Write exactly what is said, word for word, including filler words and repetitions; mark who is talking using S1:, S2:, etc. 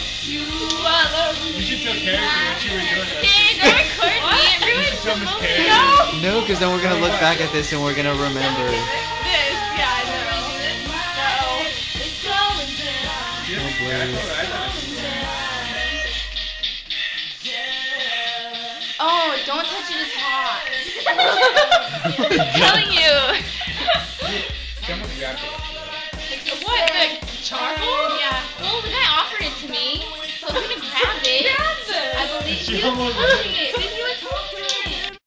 S1: You should tell Karen what you were doing.
S2: Dang, don't record me. It ruins the
S1: Miss
S2: moment.
S1: Karen.
S2: No.
S3: No, because then we're gonna look back at this and we're gonna remember.
S2: This, yeah, I know.
S1: Yeah, that's what I thought.
S2: Oh, don't touch it, it's hot. I'm telling you.